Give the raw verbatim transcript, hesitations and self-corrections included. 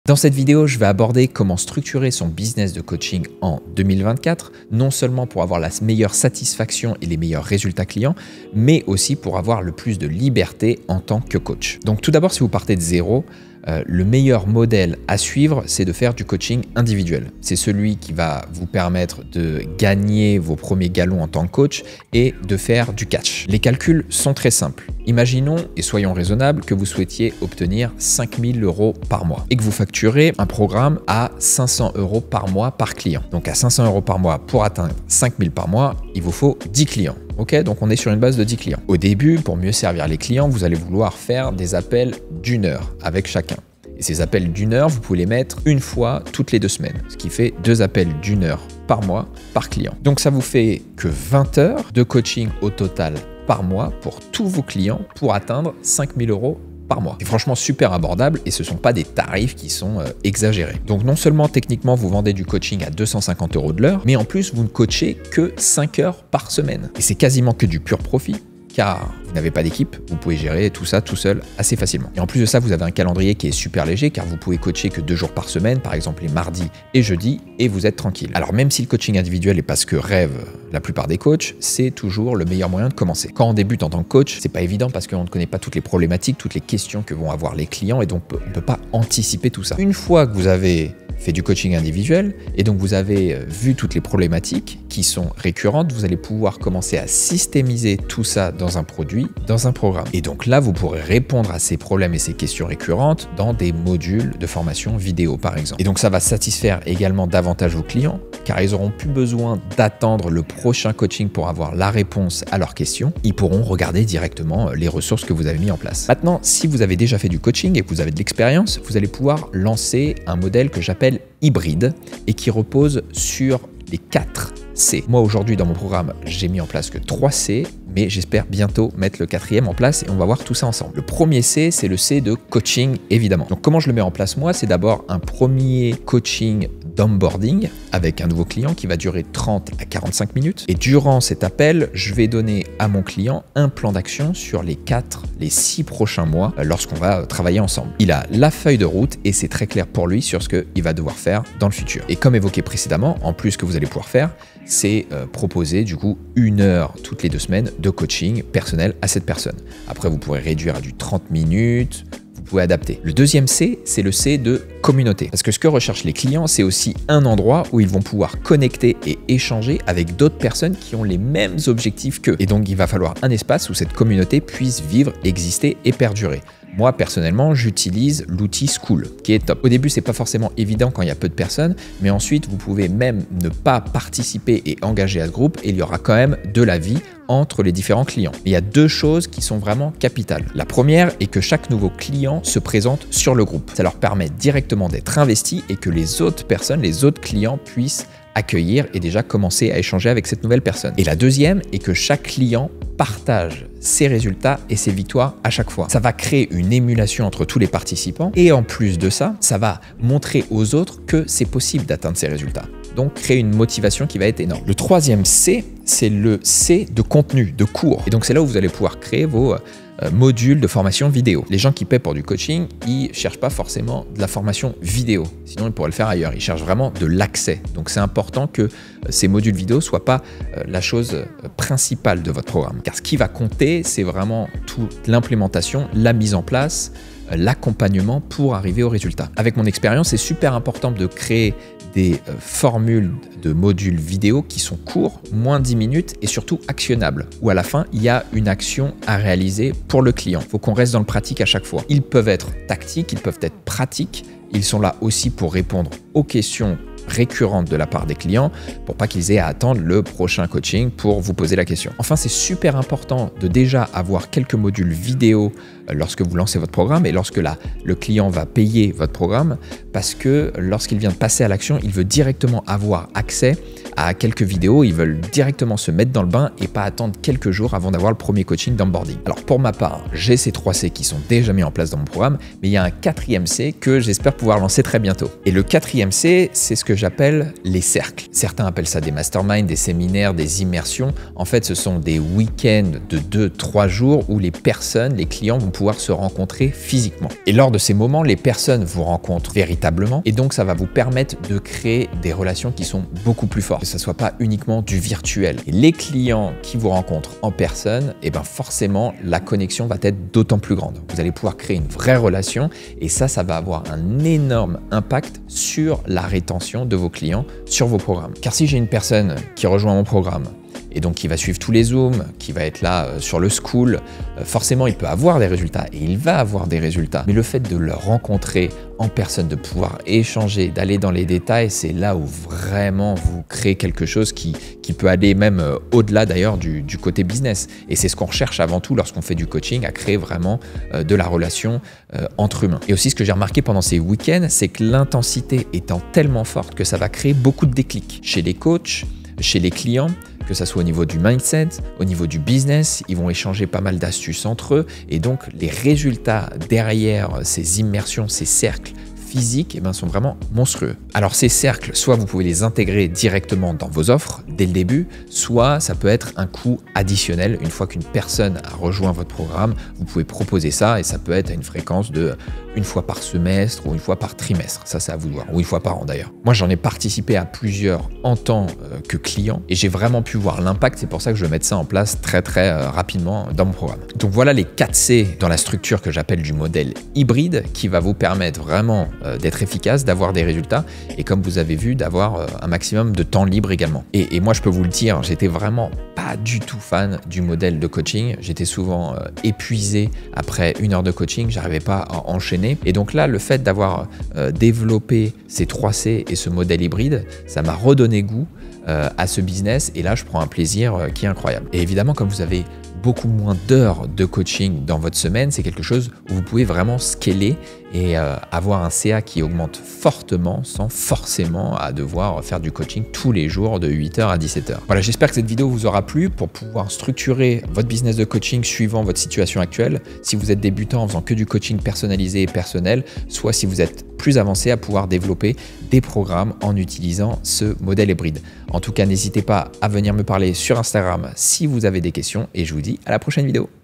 Dans cette vidéo, je vais aborder comment structurer son business de coaching en deux mille vingt-quatre, non seulement pour avoir la meilleure satisfaction et les meilleurs résultats clients, mais aussi pour avoir le plus de liberté en tant que coach. Donc tout d'abord, si vous partez de zéro, euh, le meilleur modèle à suivre, c'est de faire du coaching individuel. C'est celui qui va vous permettre de gagner vos premiers galons en tant que coach et de faire du catch. Les calculs sont très simples. Imaginons, et soyons raisonnables, que vous souhaitiez obtenir cinq mille euros par mois et que vous facturez un programme à cinq cents euros par mois par client. Donc à cinq cents euros par mois, pour atteindre cinq mille par mois, il vous faut dix clients. Ok, donc on est sur une base de dix clients. Au début, pour mieux servir les clients, vous allez vouloir faire des appels d'une heure avec chacun. Et ces appels d'une heure, vous pouvez les mettre une fois toutes les deux semaines, ce qui fait deux appels d'une heure par mois par client. Donc ça vous fait que vingt heures de coaching au total par mois pour tous vos clients pour atteindre cinq mille euros par mois. C'est franchement super abordable et ce ne sont pas des tarifs qui sont euh, exagérés. Donc non seulement techniquement vous vendez du coaching à deux cent cinquante euros de l'heure, mais en plus vous ne coachez que cinq heures par semaine. Et c'est quasiment que du pur profit, car vous n'avez pas d'équipe, vous pouvez gérer tout ça tout seul assez facilement. Et en plus de ça, vous avez un calendrier qui est super léger, car vous pouvez coacher que deux jours par semaine, par exemple les mardis et jeudis, et vous êtes tranquille. Alors même si le coaching individuel est pas ce que rêvent la plupart des coachs, c'est toujours le meilleur moyen de commencer. Quand on débute en tant que coach, c'est pas évident parce qu'on ne connaît pas toutes les problématiques, toutes les questions que vont avoir les clients, et donc on ne peut pas anticiper tout ça. Une fois que vous avez fait du coaching individuel et donc vous avez vu toutes les problématiques qui sont récurrentes, vous allez pouvoir commencer à systémiser tout ça dans un produit, dans un programme. Et donc là, vous pourrez répondre à ces problèmes et ces questions récurrentes dans des modules de formation vidéo, par exemple. Et donc ça va satisfaire également davantage vos clients, car ils n'auront plus besoin d'attendre le prochain coaching pour avoir la réponse à leurs questions. Ils pourront regarder directement les ressources que vous avez mis en place. Maintenant, si vous avez déjà fait du coaching et que vous avez de l'expérience, vous allez pouvoir lancer un modèle que j'appelle hybride et qui repose sur les quatre C. Moi aujourd'hui dans mon programme, j'ai mis en place que trois C, mais j'espère bientôt mettre le quatrième en place et on va voir tout ça ensemble. Le premier C, c'est le C de coaching évidemment. Donc comment je le mets en place moi? C'est d'abord un premier coaching d'onboarding avec un nouveau client qui va durer trente à quarante-cinq minutes. Et durant cet appel, je vais donner à mon client un plan d'action sur les quatre, les six prochains mois lorsqu'on va travailler ensemble. Il a la feuille de route et c'est très clair pour lui sur ce qu'il va devoir faire dans le futur. Et comme évoqué précédemment, en plus que vous allez pouvoir faire, c'est euh, proposer du coup une heure toutes les deux semaines de coaching personnel à cette personne. Après, vous pourrez réduire à du trente minutes, vous pouvez adapter. Le deuxième C, c'est le C de communauté. Parce que ce que recherchent les clients, c'est aussi un endroit où ils vont pouvoir connecter et échanger avec d'autres personnes qui ont les mêmes objectifs qu'eux. Et donc, il va falloir un espace où cette communauté puisse vivre, exister et perdurer. Moi, personnellement, j'utilise l'outil Skool, qui est top. Au début, c'est pas forcément évident quand il y a peu de personnes, mais ensuite, vous pouvez même ne pas participer et engager à ce groupe, et il y aura quand même de la vie entre les différents clients. Il y a deux choses qui sont vraiment capitales. La première est que chaque nouveau client se présente sur le groupe. Ça leur permet directement d'être investis et que les autres personnes, les autres clients puissent accueillir et déjà commencer à échanger avec cette nouvelle personne. Et la deuxième est que chaque client partage ses résultats et ses victoires à chaque fois. Ça va créer une émulation entre tous les participants et en plus de ça, ça va montrer aux autres que c'est possible d'atteindre ces résultats. Donc créer une motivation qui va être énorme. Le troisième C, c'est le C de contenu, de cours. Et donc c'est là où vous allez pouvoir créer vos euh, modules de formation vidéo. Les gens qui paient pour du coaching, ils ne cherchent pas forcément de la formation vidéo. Sinon, ils pourraient le faire ailleurs. Ils cherchent vraiment de l'accès. Donc c'est important que euh, ces modules vidéo ne soient pas euh, la chose euh, principale de votre programme. Car ce qui va compter, c'est vraiment toute l'implémentation, la mise en place, euh, l'accompagnement pour arriver au résultat. Avec mon expérience, c'est super important de créer des euh, formules de modules vidéo qui sont courts, moins de dix minutes et surtout actionnables, où à la fin, il y a une action à réaliser pour le client. Il faut qu'on reste dans le pratique à chaque fois. Ils peuvent être tactiques, ils peuvent être pratiques, ils sont là aussi pour répondre aux questions récurrentes de la part des clients pour pas qu'ils aient à attendre le prochain coaching pour vous poser la question. Enfin, c'est super important de déjà avoir quelques modules vidéo lorsque vous lancez votre programme et lorsque la, le client va payer votre programme, parce que lorsqu'il vient de passer à l'action, il veut directement avoir accès à quelques vidéos, ils veulent directement se mettre dans le bain et pas attendre quelques jours avant d'avoir le premier coaching d'onboarding. Alors pour ma part, j'ai ces trois C qui sont déjà mis en place dans mon programme, mais il y a un quatrième C que j'espère pouvoir lancer très bientôt. Et le quatrième C, c'est ce que j'appelle les cercles. Certains appellent ça des masterminds, des séminaires, des immersions. En fait, ce sont des week-ends de deux trois jours où les personnes, les clients vont pouvoir pouvoir se rencontrer physiquement. Et lors de ces moments, les personnes vous rencontrent véritablement et donc ça va vous permettre de créer des relations qui sont beaucoup plus fortes, que ce ne soit pas uniquement du virtuel. Et les clients qui vous rencontrent en personne, et ben forcément, la connexion va être d'autant plus grande. Vous allez pouvoir créer une vraie relation et ça, ça va avoir un énorme impact sur la rétention de vos clients sur vos programmes. Car si j'ai une personne qui rejoint mon programme et donc qui va suivre tous les Zooms, qui va être là euh, sur le school, euh, forcément il peut avoir des résultats et il va avoir des résultats. Mais le fait de le rencontrer en personne, de pouvoir échanger, d'aller dans les détails, c'est là où vraiment vous créez quelque chose qui, qui peut aller même euh, au-delà d'ailleurs du, du côté business. Et c'est ce qu'on recherche avant tout lorsqu'on fait du coaching, à créer vraiment euh, de la relation euh, entre humains. Et aussi ce que j'ai remarqué pendant ces week-ends, c'est que l'intensité étant tellement forte que ça va créer beaucoup de déclics chez les coachs, chez les clients, que ça soit au niveau du mindset, au niveau du business, ils vont échanger pas mal d'astuces entre eux et donc les résultats derrière ces immersions, ces cercles physiques, eh ben, sont vraiment monstrueux. Alors ces cercles, soit vous pouvez les intégrer directement dans vos offres dès le début, soit ça peut être un coût additionnel. Une fois qu'une personne a rejoint votre programme, vous pouvez proposer ça et ça peut être à une fréquence de une fois par semestre ou une fois par trimestre. Ça, c'est à vous de voir. Ou une fois par an d'ailleurs. Moi, j'en ai participé à plusieurs en tant euh, que client et j'ai vraiment pu voir l'impact. C'est pour ça que je vais mettre ça en place très très euh, rapidement dans mon programme. Donc voilà les quatre C dans la structure que j'appelle du modèle hybride qui va vous permettre vraiment euh, d'être efficace, d'avoir des résultats et comme vous avez vu, d'avoir euh, un maximum de temps libre également. Et, et moi, je peux vous le dire, j'étais vraiment pas du tout fan du modèle de coaching. J'étais souvent euh, épuisé après une heure de coaching. J'arrivais pas à enchaîner. Et donc là, le fait d'avoir euh, développé ces trois C et ce modèle hybride, ça m'a redonné goût euh, à ce business. Et là, je prends un plaisir euh, qui est incroyable. Et évidemment, comme vous avez beaucoup moins d'heures de coaching dans votre semaine, c'est quelque chose où vous pouvez vraiment scaler et euh, avoir un C A qui augmente fortement sans forcément à devoir faire du coaching tous les jours de huit heures à dix-sept heures. Voilà, j'espère que cette vidéo vous aura plu pour pouvoir structurer votre business de coaching suivant votre situation actuelle. Si vous êtes débutant en faisant que du coaching personnalisé et personnel, soit si vous êtes plus avancé à pouvoir développer des programmes en utilisant ce modèle hybride. En tout cas, n'hésitez pas à venir me parler sur Instagram si vous avez des questions et je vous dis à la prochaine vidéo.